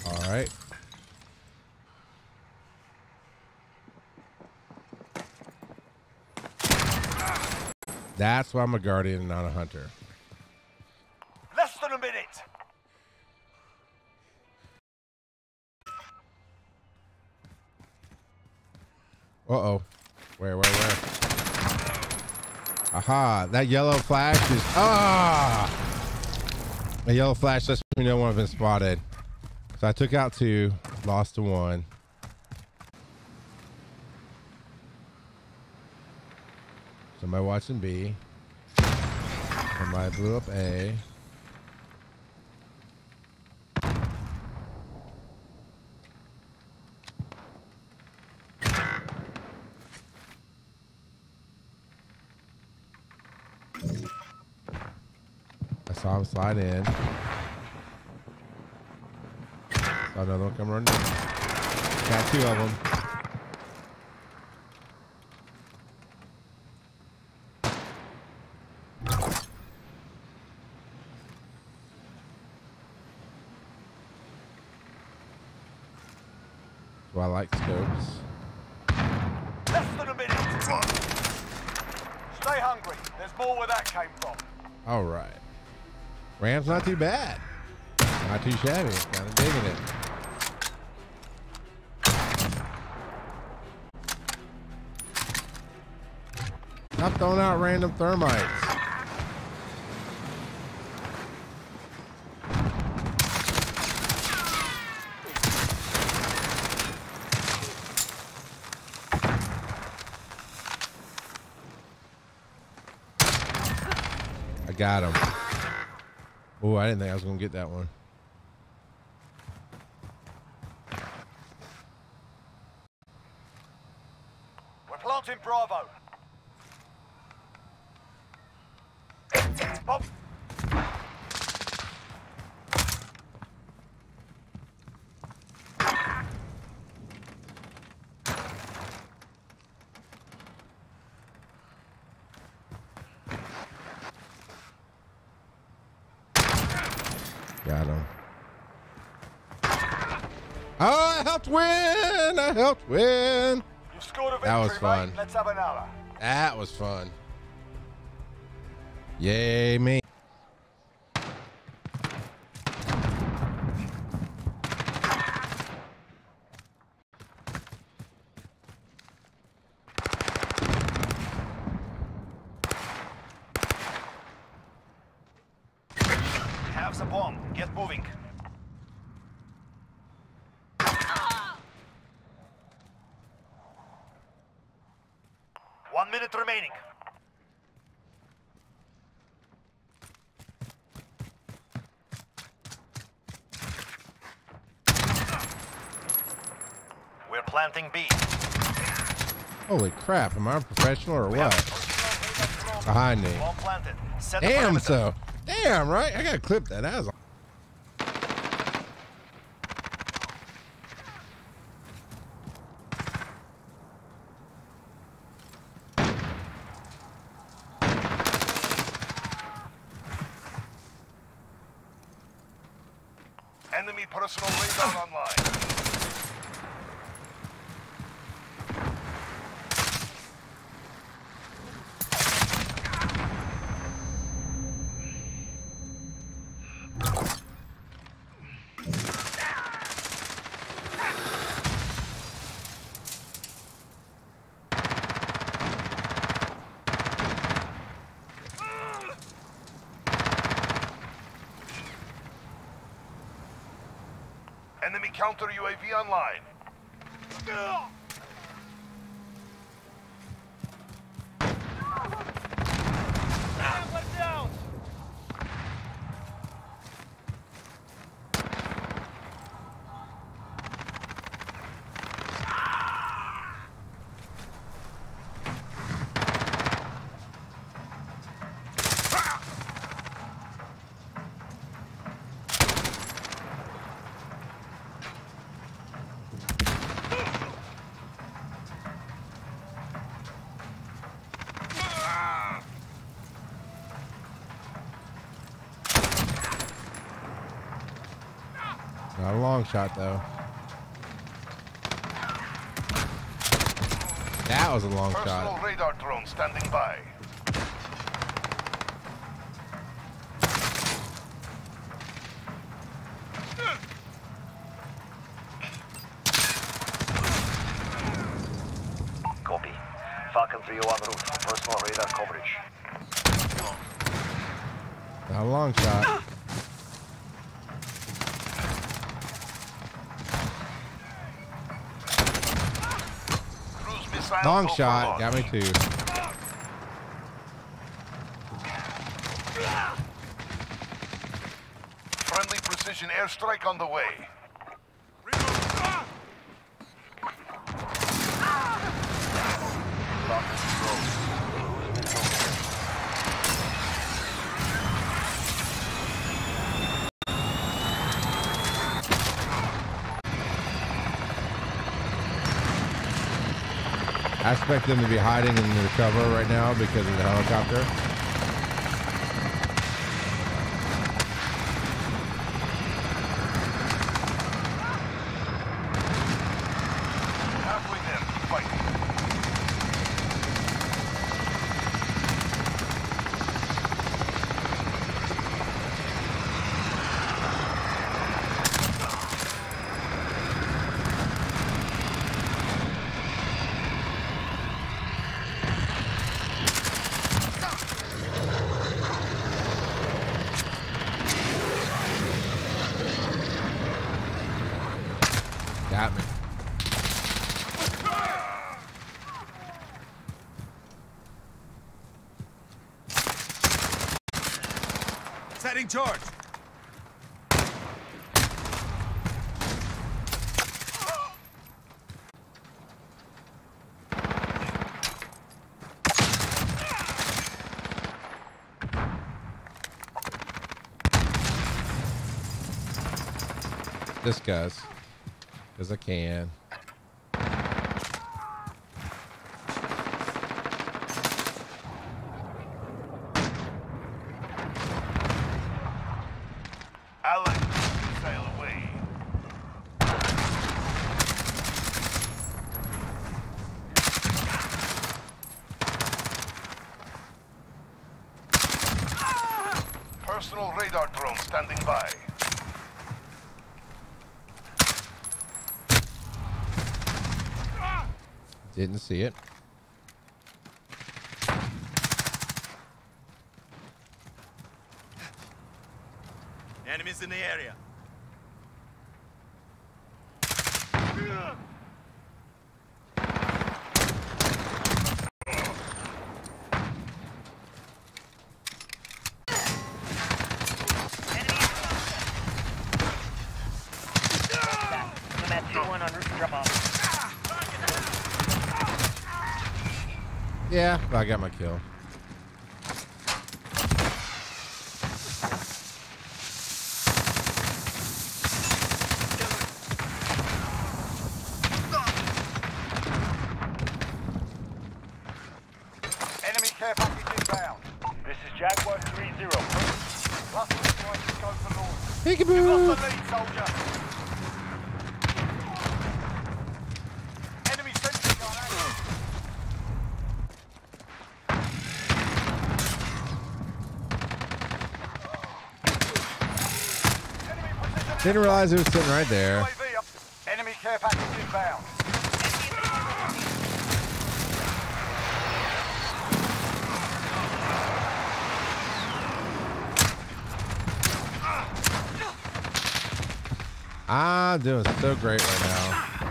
All right. That's why I'm a guardian and not a hunter. Less than a minute. Uh-oh. Where? Aha, that yellow flash is... Ah! The yellow flash lets me know when I've been spotted. So I took out 2, lost to 1. Somebody watching B. Somebody blew up A. I saw him slide in. Saw another one come running. Got 2 of them. So I like scopes. Less than a minute. Stay hungry. There's more where that came from. All right. Ram's not too bad. Not too shabby. Kind of digging it. Stop throwing out random thermites. I got him. Oh, I didn't think I was going to get that one. We're planting Bravo. Bob. Got him. Oh, I helped win! I helped win! You scored a victory, That was fun. mate. Let's have another. That was fun. Yay, me. Have the bomb. Get moving. One minute remaining. We're planting B. Holy crap, am I a professional or what? Behind me. Bomb planted. Set the Damn, perimeter. so. Damn, right? I gotta clip that. That was Enemy personal radar online. Enemy counter UAV online. Not a long shot though. That was a long Personal shot. radar drone standing by. Copy. Falcon 301 route for personal radar coverage. Not a long shot. Cruise missile Long go shot. for Got me launch. too. Friendly precision airstrike on the way. I expect them to be hiding in the cover right now because of the helicopter. Halfway there. Fight. Got me. Setting charge. This guy's. Because I can. Allied sail away. Personal radar drone standing by. Didn't see it. Enemies in the area. I'm at 2100. Drop off. Yeah, but I got my kill. Enemy care package inbound. This is Jaguar 3-0. Plus trying to go for launch. Peekaboo! Lost the lead, soldier. Enemy sentry gun active. Enemy precision. Didn't realize it was sitting right there. UAV up. Enemy care package inbound. I'm doing so great right now.